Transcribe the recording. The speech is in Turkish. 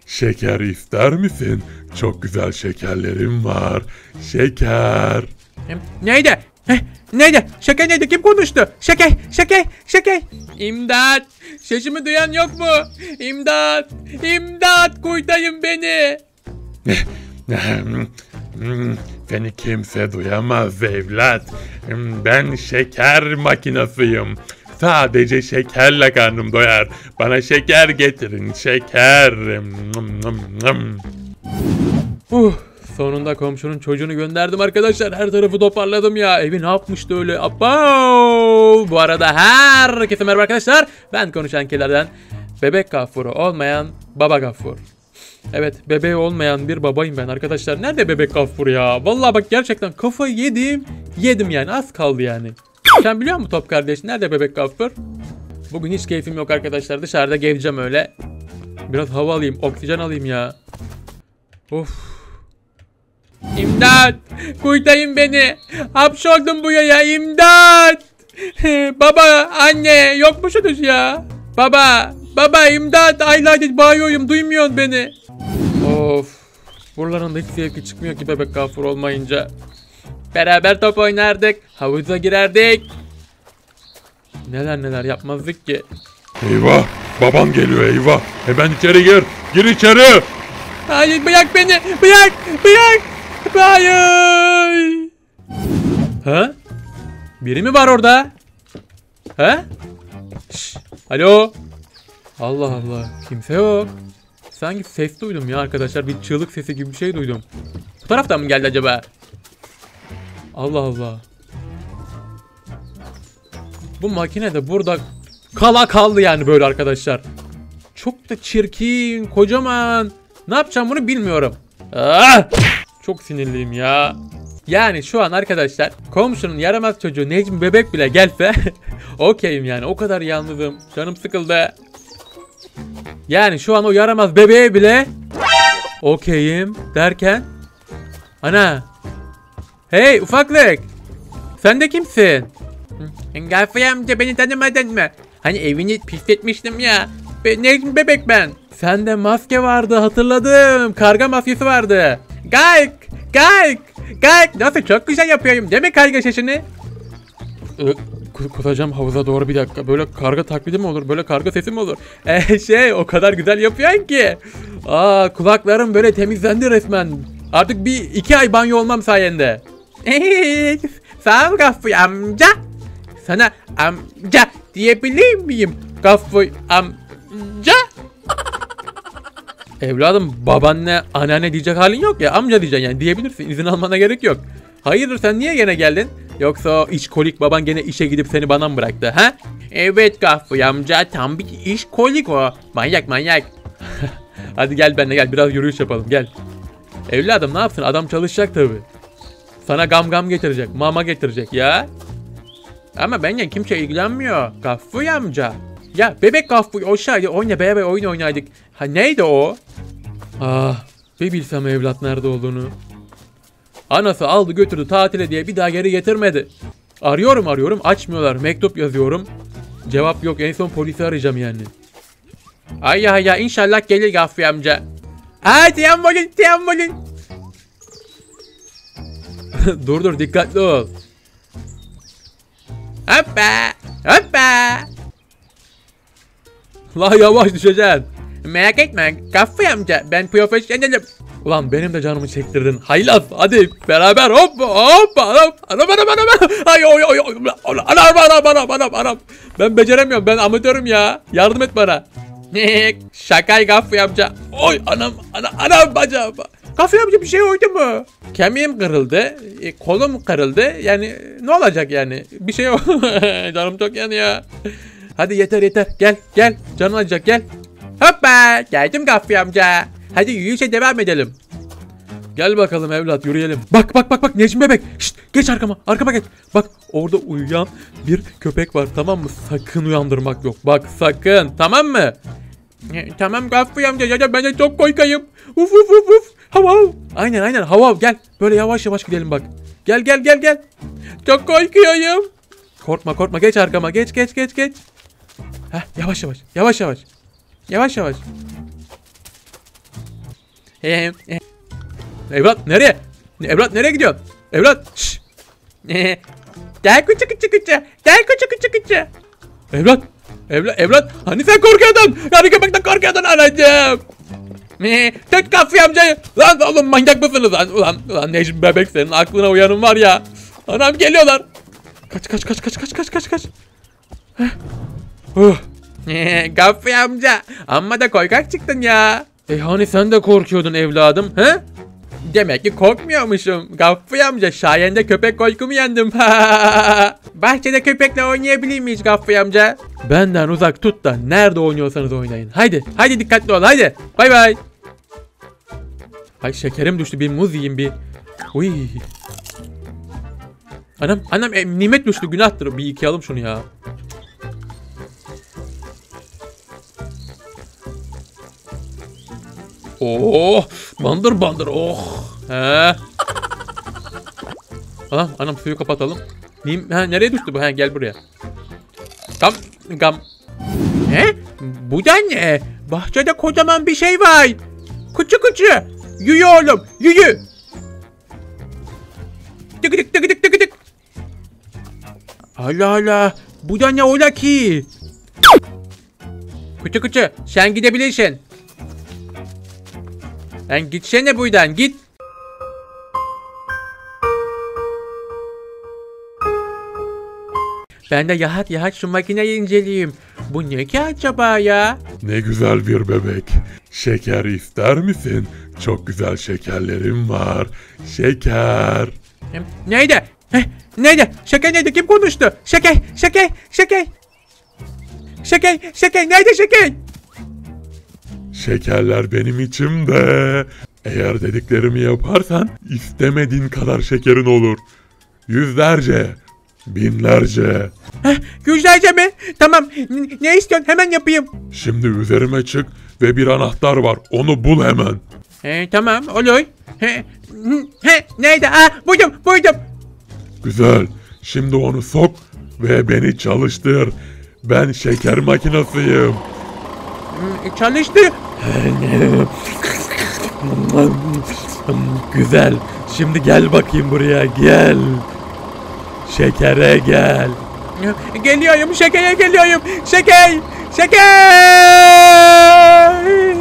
Şeker ister misin? Çok güzel şekerlerim var. Şeker. Neydi? Neydi? Şeker neydi? Kim konuştu? Şeker, şeker, şeker. İmdat! Sesimi duyan yok mu? İmdat! İmdat! Kurtarın beni! Seni kimse duyamaz evlat. Ben şeker makinasıyım. Sadece şekerle karnım doyar. Bana şeker getirin, şeker. Sonunda komşunun çocuğunu gönderdim arkadaşlar. Her tarafı toparladım ya. Evi ne yapmıştı öyle? Abav! Bu arada herkese merhaba arkadaşlar. Ben konuşan kedilerden bebek Gaffur'u olmayan Baba Gaffur. Evet, bebeği olmayan bir babayım ben arkadaşlar. Nerede bebek Gaffur ya? Vallahi bak gerçekten kafayı yedim yani. Az kaldı yani. Sen biliyor musun Top kardeş? Nerede bebek Gaffur? Bugün hiç keyfim yok arkadaşlar. Dışarıda gezeceğim öyle. Biraz hava alayım, oksijen alayım ya. Of. İmdat! Kurtarın beni! Hapşoldum buraya, imdat! Baba, anne, yok musunuz ya? Baba, imdat! Aylardır bağırıyorum, duymuyorsun beni. Of! Buraların da hiç zevki çıkmıyor ki bebek Gaffur olmayınca. Beraber top oynardık, havuza girerdik. Neler yapmazdık ki. Eyvah! Baban geliyor eyvah! Hemen içeri gir! Gir içeri! Hayır, bırak beni! Bırak! Hayır! Ha? Biri mi var orada? Ha? Şşş! Alo? Allah Allah, kimse yok. Sanki ses duydum ya arkadaşlar, bir çığlık sesi gibi bir şey duydum. Bu taraftan mı geldi acaba? Allah Allah. Bu makine de burada kaldı yani böyle arkadaşlar. Çok da çirkin, kocaman. Ne yapacağım bunu bilmiyorum. Çok sinirliyim ya. Yani şu an arkadaşlar komşunun yaramaz çocuğu Necmi bebek bile gelse okeyim yani, o kadar yalnızım. Canım sıkıldı. Yani şu an o yaramaz bebeğe bile okeyim derken. Ana. Hey ufaklık. Sen de kimsin? Gaffur amca, beni tanımadın mı? Hani evini pisletmiştim ya. Necmi bebek ben. Sende maske vardı, hatırladım. Karga maskesi vardı. Gayk. Nasıl çok güzel yapıyorum değil mi karga sesini? Kusacağım havuza doğru, bir dakika. Böyle karga taklidi mi olur? Böyle karga sesi mi olur? O kadar güzel yapıyorsun ki. Kulaklarım böyle temizlendi resmen. Artık 2 ay banyo olmam sayende. Sağ ol Gaffur amca. Sana amca diyebilir miyim Gaffur amca? Evladım, babaanne, anneanne diyecek halin yok ya, amca diyeceksin yani, diyebilirsin, izin almana gerek yok. Hayırdır, sen niye gene geldin? Yoksa o işkolik baban gene işe gidip seni bana mı bıraktı ha? Evet Gaffur amca, tam bir işkolik o. Manyak. Hadi gel benimle, gel biraz yürüyüş yapalım, gel. Evladım ne yapsın, adam çalışacak tabi. Sana gam getirecek, mama getirecek ya. Ama benimle kimse ilgilenmiyor Gaffur amca. Ya bebek Gaffur oyna, beraber oyun oynaydık. Ha neydi o? Bir bilsem evlat nerede olduğunu. Anası aldı götürdü tatile diye bir daha geri getirmedi. Arıyorum açmıyorlar, mektup yazıyorum. Cevap yok, en son polisi arayacağım yani. Ay inşallah gelir Gaffur amca. Tiyambolin. Dur dikkatli ol. Hoppa. La yavaş düşeceksin. Merak etme Gaffur amca, ben profesyonelim. Ulan benim de canımı çektirdin. Haylaz, hadi beraber hop. Anam. Ben beceremiyorum, ben amatörüm ya. Yardım et bana. Şakay Gaffur amca. Oy anam bacağım. Gaffur amca bir şey oldu mu? Kemiğim kırıldı. Kolum kırıldı. Yani ne olacak yani? Bir şey yok. Canım çok yanıyor. Hadi yeter. Gel. Canın acıyacak, gel. Hoppa. Geldim Gaffur amca. Hadi yürüyüşe devam edelim. Gel bakalım evlat, yürüyelim. Bak Necmi bebek. Şşt, geç arkama geç. Bak orada uyuyan bir köpek var, tamam mı? Sakın uyandırmak yok. Bak sakın, tamam mı? Tamam Gaffur amca, ya ben de çok korkayım. Uf. Hava. Aynen hava, gel. Böyle yavaş gidelim bak. Gel. Çok korkuyorum. Korkma, geç arkama, geç. Heh, yavaş. Evlat nereye? Evlat nereye gidiyorsun? Evlat. Şşş. Gel küçük. Evlat. Hani sen korkuyordun? Yani köpekten korkuyordun anacığım. Tut Gaffi amcayı. Lan oğlum manyak mısınız lan? Ulan Necmi bebek senin aklına uyanın var ya. Anam geliyorlar. Kaç. Gaffi amca. Amma da korkak çıktın ya. Hani sen de korkuyordun evladım he? Demek ki korkmuyormuşum. Gaffi amca sayende köpek korkumu yendim. Bahçede köpekle oynayabilir miyiz Gaffi amca? Benden uzak tut da nerede oynuyorsanız oynayın. Haydi dikkatli ol haydi. Bay bay. Ay şekerim düştü, bir muz yiyeyim bir. Uy. Anam nimet düştü, günahtır. Bir yıkayalım şunu ya. Oh, bandır oh. He. Anam suyu kapatalım. Nereye düştü bu? Gel buraya. Gam. Bu da ne? Bahçede kocaman bir şey var. Kuçu. Yürü oğlum, yürü. Tık. Allah. Bu da ne ola ki? Kuçu, sen gidebilirsin. Sen gitsene buradan, git. Ben de yahat şu makineyi inceleyeyim. Bu ne ki acaba ya? Ne güzel bir bebek. Şeker ister misin? Çok güzel şekerlerim var. Şeker. Neydi? Neydi? Şeker neydi? Kim konuştu? Şeker. Nerede şeker? Şekerler benim içimde. Eğer dediklerimi yaparsan istemediğin kadar şekerin olur. Yüzlerce, binlerce. Yüzlerce mi? Tamam. Ne istiyorsun? Hemen yapayım. Şimdi üzerime çık ve bir anahtar var. Onu bul hemen. Tamam olur. Neydi? Buydum. Güzel. Şimdi onu sok ve beni çalıştır. Ben şeker makinasıyım. Çalıştı. Güzel. Şimdi gel bakayım buraya, gel. Şekere gel. Geliyorum, şekere geliyorum. Şeker.